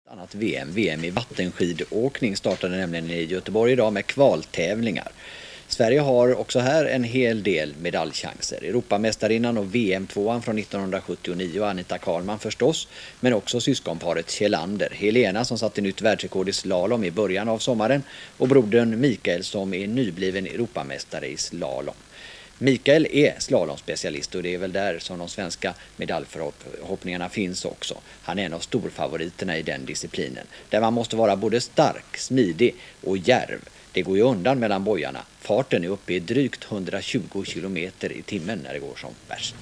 Annat VM i vattenskidåkning startade nämligen i Göteborg idag med kvaltävlingar. Sverige har också här en hel del medaljchanser. Europamästarinnan och VM-tvåan från 1979, Anita Karlman förstås, men också syskonparet Kjellander. Helena som satte nytt världsrekord i slalom i början av sommaren och brodern Mikael som är nybliven Europamästare i slalom. Mikael är slalomspecialist och det är väl där som de svenska medaljförhoppningarna finns också. Han är en av storfavoriterna i den disciplinen. Där man måste vara både stark, smidig och djärv. Det går ju undan mellan bojarna. Farten är uppe i drygt 120 km i timmen när det går som värst.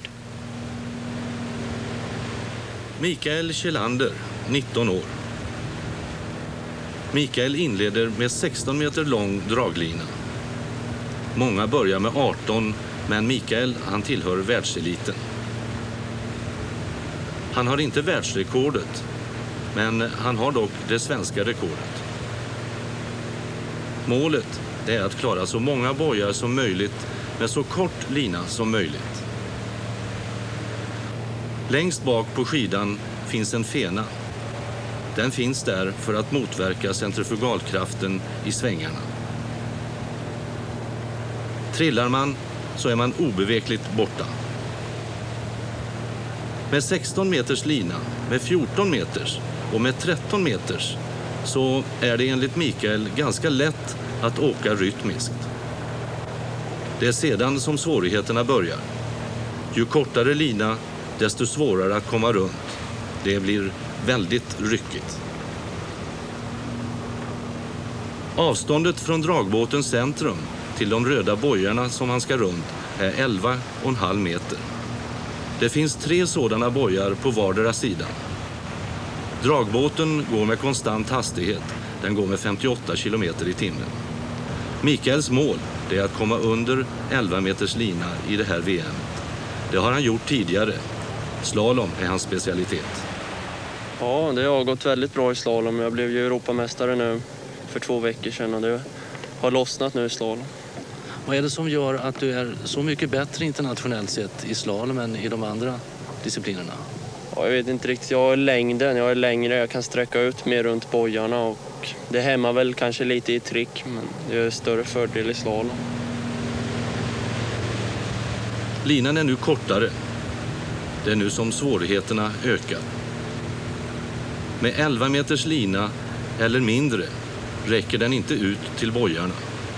Mikael Kjellander, 19 år. Mikael inleder med 16 meter lång draglina. Många börjar med 18, men Mikael han tillhör världseliten. Han har inte världsrekordet, men han har dock det svenska rekordet. Målet är att klara så många bojar som möjligt med så kort lina som möjligt. Längst bak på skidan finns en fena. Den finns där för att motverka centrifugalkraften i svängarna. Trillar man så är man obevekligt borta. Med 16 meters lina, med 14 meters och med 13 meters så är det enligt Mikael ganska lätt att åka rytmiskt. Det är sedan som svårigheterna börjar. Ju kortare lina, desto svårare att komma runt. Det blir väldigt ryckigt. Avståndet från dragbåtens centrum till de röda bojarna som han ska runt är 11,5 meter. Det finns 3 sådana bojar på vardera sidan. Dragbåten går med konstant hastighet. Den går med 58 km i timmen. Mikaels mål är att komma under 11 meters lina i det här VM. Det har han gjort tidigare. Slalom är hans specialitet. Ja, det har gått väldigt bra i slalom. Jag blev ju Europamästare nu för 2 veckor sedan och det har lossnat nu i slalom. Vad är det som gör att du är så mycket bättre internationellt sett i slalom än i de andra disciplinerna? Ja, jag vet inte riktigt. Jag har längden. Jag är längre. Jag kan sträcka ut mer runt bojarna och det hämmar väl kanske lite i trick, men det är större fördel i slalom. Linan är nu kortare. Det är nu som svårigheterna ökar. Med 11 meters lina eller mindre räcker den inte ut till bojarna.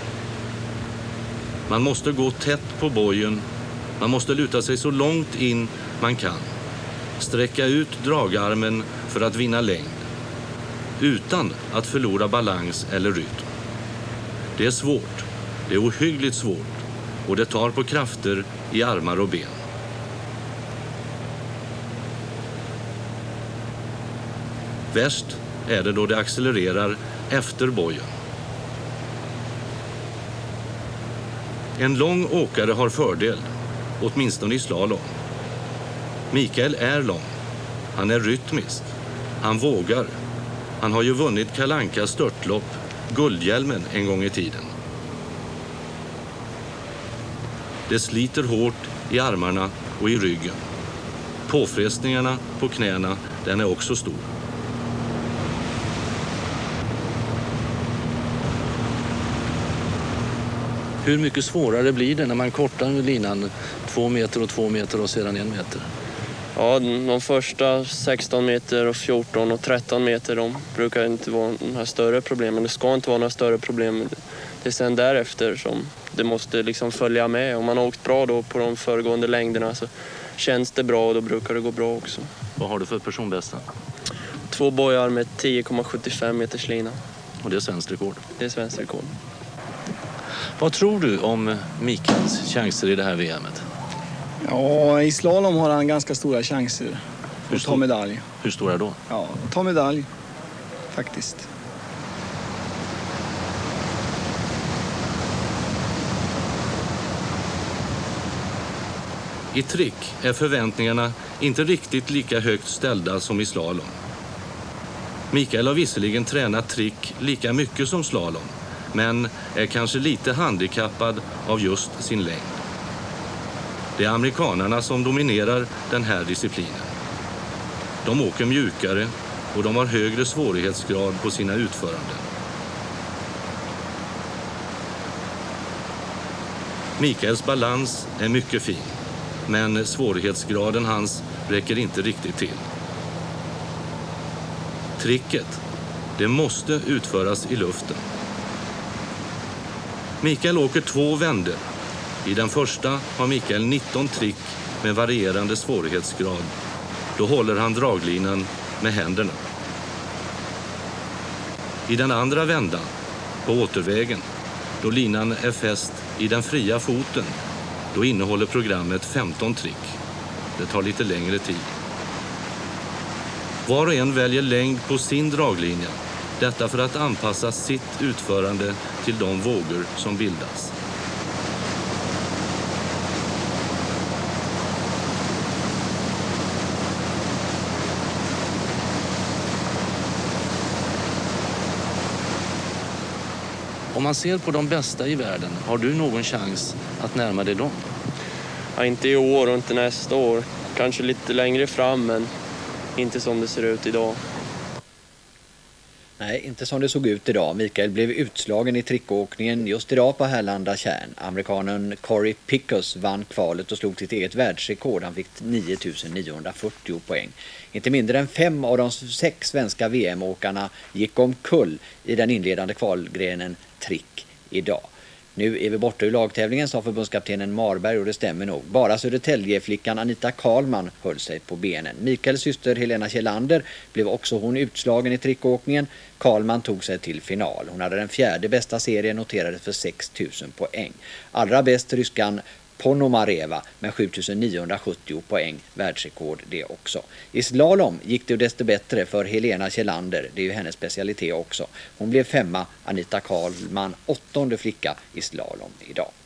Man måste gå tätt på bojen. Man måste luta sig så långt in man kan. Sträcka ut dragarmen för att vinna längd. Utan att förlora balans eller rytm. Det är svårt. Det är ohyggligt svårt. Och det tar på krafter i armar och ben. Värst är det då det accelererar efter bojen. En lång åkare har fördel, åtminstone i slalom. Mikael är lång. Han är rytmisk. Han vågar. Han har ju vunnit Kalle Ankas störtlopp, Guldhjälmen, en gång i tiden. Det sliter hårt i armarna och i ryggen. Påfrestningarna på knäna, den är också stor. Hur mycket svårare blir det när man kortar linan 2 meter och 2 meter och sedan 1 meter? Ja, de första 16 meter och 14 och 13 meter, de brukar inte vara några större problem. Men det ska inte vara några större problem. Det är sen därefter som det måste liksom följa med. Om man har åkt bra då på de föregående längderna så känns det bra och då brukar det gå bra också. Vad har du för personbästa? 2 bojar med 10,75 meters lina. Och det är svenskt rekord? Det är svenskt rekord. Vad tror du om Mikaels chanser i det här VMet? Ja, i slalom har han ganska stora chanser att ta medalj. Hur stora då? Ja, ta medalj faktiskt. I trick är förväntningarna inte riktigt lika högt ställda som i slalom. Mikael har visserligen tränat trick lika mycket som slalom, men är kanske lite handikappad av just sin längd. Det är amerikanarna som dominerar den här disciplinen. De åker mjukare, och de har högre svårighetsgrad på sina utföranden. Mikaels balans är mycket fin, men svårighetsgraden hans räcker inte riktigt till. Tricket, det måste utföras i luften. Mikael åker 2 vändor. I den första har Mikael 19 trick med varierande svårighetsgrad. Då håller han draglinan med händerna. I den andra vändan, på återvägen, då linan är fäst i den fria foten, då innehåller programmet 15 trick. Det tar lite längre tid. Var och en väljer längd på sin draglinja. Detta för att anpassa sitt utförande till de vågor som bildas. Om man ser på de bästa i världen, har du någon chans att närma dig dem? Ja, inte i år och inte nästa år. Kanske lite längre fram, men inte som det ser ut idag. Nej, inte som det såg ut idag. Mikael blev utslagen i trickåkningen just idag på Härlanda Tjärn. Amerikanen Corey Pickus vann kvalet och slog sitt eget världsrekord. Han fick 9.940 poäng. Inte mindre än 5 av de 6 svenska VM-åkarna gick omkull i den inledande kvalgrenen trick idag. Nu är vi borta ur lagtävlingen, sa förbundskaptenen Marberg, och det stämmer nog. Bara Södertäljeflickan Anita Karlman höll sig på benen. Mikaels syster Helena Kjellander blev också hon utslagen i trickåkningen. Karlman tog sig till final. Hon hade den 4:e bästa serien, noterades för 6 000 poäng. Allra bäst ryskan Ponomareva med 7.970 poäng, världsrekord det också. I slalom gick det desto bättre för Helena Kjellander, det är ju hennes specialitet också. Hon blev 5:a, Anita Karlman 8:e flicka i slalom idag.